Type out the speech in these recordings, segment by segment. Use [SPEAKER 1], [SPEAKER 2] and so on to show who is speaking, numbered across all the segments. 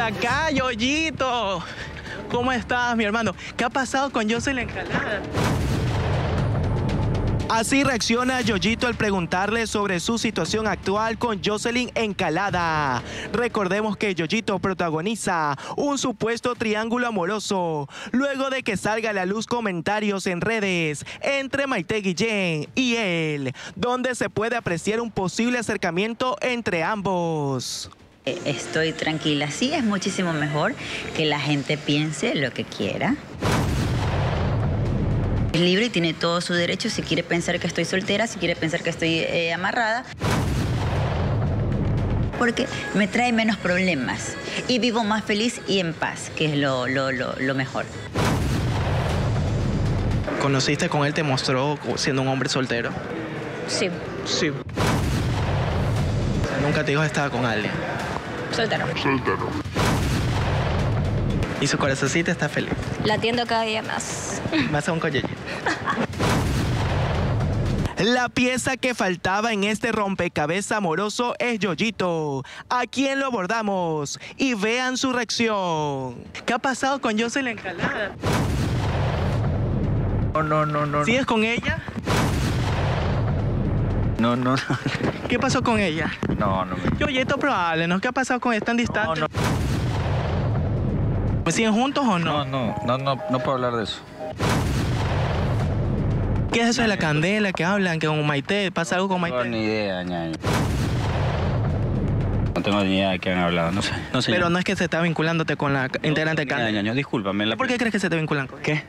[SPEAKER 1] Acá, Yoyito. ¿Cómo estás, mi hermano? ¿Qué ha pasado con Jocelyn Encalada? Así reacciona Yoyito al preguntarle sobre su situación actual con Jocelyn Encalada. Recordemos que Yoyito protagoniza un supuesto triángulo amoroso, luego de que salga a la luz comentarios en redes entre Maite Guillén y él, donde se puede apreciar un posible acercamiento entre ambos.
[SPEAKER 2] Estoy tranquila, sí, es muchísimo mejor que la gente piense lo que quiera. Es libre y tiene todo su derecho si quiere pensar que estoy soltera, si quiere pensar que estoy amarrada. Porque me trae menos problemas y vivo más feliz y en paz, que es lo mejor.
[SPEAKER 1] ¿Conociste con él? ¿Te mostró siendo un hombre soltero?
[SPEAKER 3] Sí,
[SPEAKER 1] Sí. Nunca te dijo que estaba con alguien.
[SPEAKER 3] soltero.
[SPEAKER 1] Y su corazoncito está feliz.
[SPEAKER 3] Latiendo cada día más.
[SPEAKER 1] Más a un collellito. La pieza que faltaba en este rompecabezas amoroso es Yoyito, a quien lo abordamos y vean su reacción. ¿Qué ha pasado con Jocelyn Encalada?
[SPEAKER 4] No.
[SPEAKER 1] ¿Sigues con ella?
[SPEAKER 4] No.
[SPEAKER 1] ¿Qué pasó con ella?
[SPEAKER 4] No.
[SPEAKER 1] Yoyito, probable, ¿no? ¿Qué ha pasado con ella? ¿Están distantes? ¿Me siguen juntos o no?
[SPEAKER 4] No puedo hablar de eso.
[SPEAKER 1] ¿Qué es eso de la candela que hablan? Que con Maite, ¿pasa algo con
[SPEAKER 4] No tengo
[SPEAKER 1] Maite?
[SPEAKER 4] ni idea, ñaño. No tengo ni idea de qué han hablado, no sé.
[SPEAKER 1] Pero no es que se está vinculándote con la integrante de Candela.
[SPEAKER 4] ñaño, discúlpame.
[SPEAKER 1] ¿Por qué crees que se te vinculan con ella?
[SPEAKER 4] ¿Qué?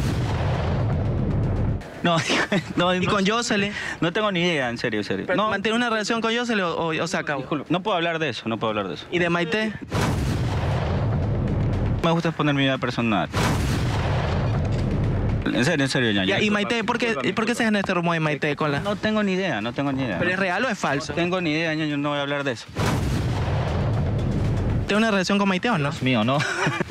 [SPEAKER 4] No,
[SPEAKER 1] ¿Y con Jocelyn?
[SPEAKER 4] No tengo ni idea, en serio.
[SPEAKER 1] ¿Pero ¿Mantiene una relación con Jocelyn o se acabó?
[SPEAKER 4] Disculpa, no puedo hablar de eso.
[SPEAKER 1] ¿Y de Maite?
[SPEAKER 4] Me gusta exponer mi vida personal. En serio, ñaño.
[SPEAKER 1] Ya, ¿y Maite? ¿Por qué se genera este rumor de Maite con la...?
[SPEAKER 4] No tengo ni idea.
[SPEAKER 1] ¿Pero es real o es falso?
[SPEAKER 4] No tengo ni idea, ñaño, no voy a hablar de eso.
[SPEAKER 1] ¿Tiene una relación con Maite o no?
[SPEAKER 4] Mío, no.